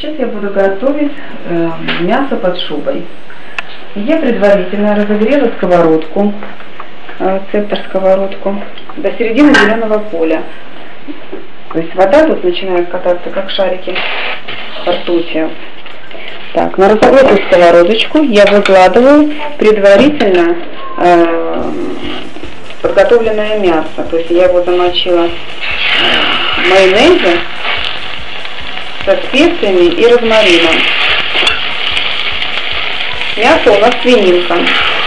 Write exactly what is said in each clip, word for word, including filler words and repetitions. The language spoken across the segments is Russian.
Сейчас я буду готовить э, мясо под шубой. Я предварительно разогрела сковородку, э, цептор сковородку, до середины зеленого поля. То есть вода тут начинает кататься, как шарики ртути. Так, на разогретую сковородочку я выкладываю предварительно э, подготовленное мясо. То есть я его замочила в майонезе со специями и розмарином. Мясо у нас свининка.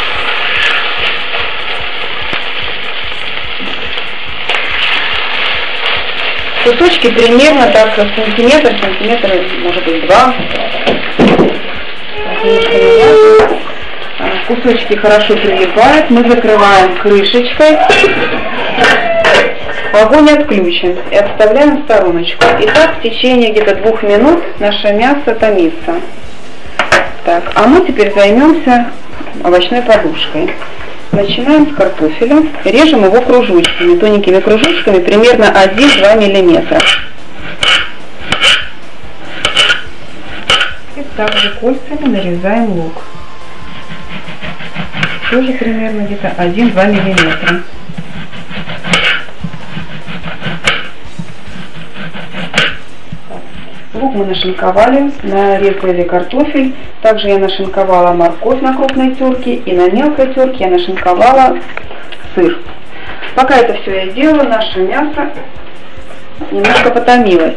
Кусочки примерно так сантиметр, сантиметр, может быть, два. Кусочки хорошо прилипают. Мы закрываем крышечкой. Огонь отключен и отставляем в стороночку. И так в течение где-то двух минут наше мясо томится. Так, а мы теперь займемся овощной подушкой. Начинаем с картофеля. Режем его кружочками, тоненькими кружочками, примерно один-два миллиметра. И также кольцами нарезаем лук. Тоже примерно где-то один-два миллиметра. Лук мы нашинковали, нарезали картофель. Также я нашинковала морковь на крупной терке, и на мелкой терке я нашинковала сыр. Пока это все я делала, наше мясо немножко потомилось.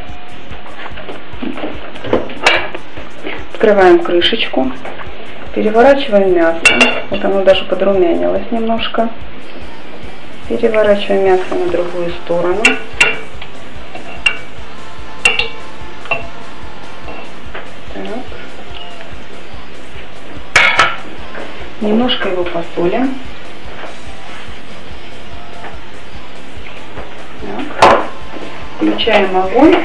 Открываем крышечку, переворачиваем мясо. Вот оно даже подрумянилось немножко. Переворачиваем мясо на другую сторону. Немножко его посолим. Так. Включаем огонь.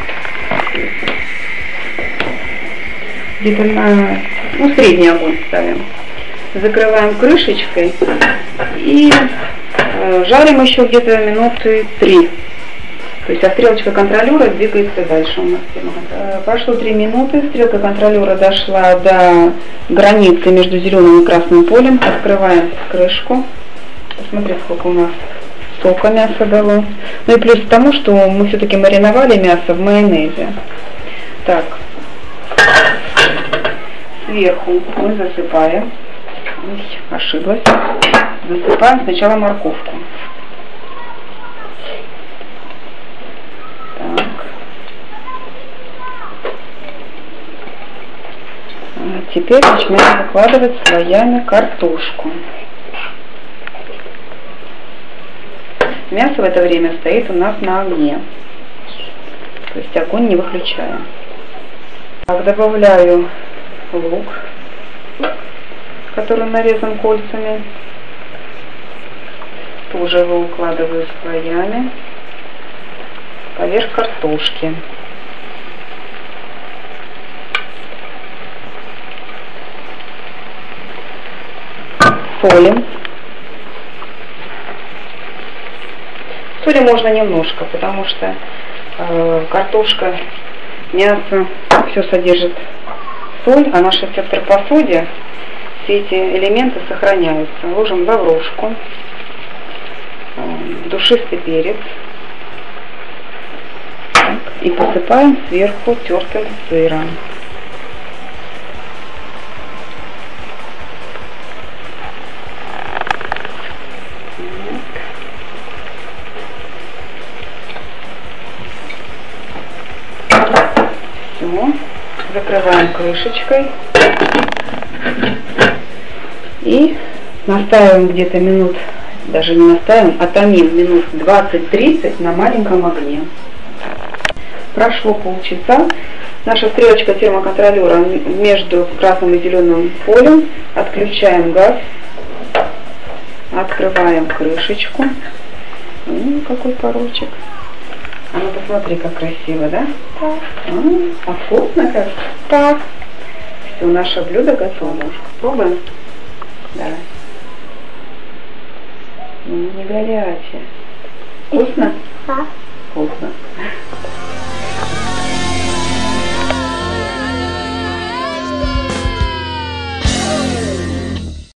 Где-то на ну, средний огонь ставим. Закрываем крышечкой и э, жарим еще где-то минуты три. То есть а стрелочка контролера двигается дальше у нас. Прошло три минуты, стрелка контролера дошла до границы между зеленым и красным полем. Открываем крышку. Посмотрите, сколько у нас сока мясо дало. Ну и плюс к тому, что мы все-таки мариновали мясо в майонезе. Так, сверху мы засыпаем. Ой, ошиблась. Засыпаем сначала морковку. Теперь начинаем выкладывать слоями картошку. Мясо в это время стоит у нас на огне. То есть огонь не выключаем. Так, добавляю лук, который нарезан кольцами. Тоже его укладываю слоями поверх картошки. Солим. Соли можно немножко, потому что э, картошка, мясо, все содержит соль, а наша цептор посуде все эти элементы сохраняются. Ложим лаврушку, э, душистый перец так, и посыпаем сверху тертым сыром. Закрываем крышечкой и настаиваем где-то минут, даже не настаиваем, а томим минут двадцать-тридцать на маленьком огне. Прошло полчаса. Наша стрелочка термоконтролера между красным и зеленым полем. Отключаем газ. Открываем крышечку. М, какой порочек. А ну посмотри, как красиво, да? Да. А, а вкусно как? Да. Все, наше блюдо готово. Пробуем? Давай. Не горячее. Вкусно? Да. Вкусно.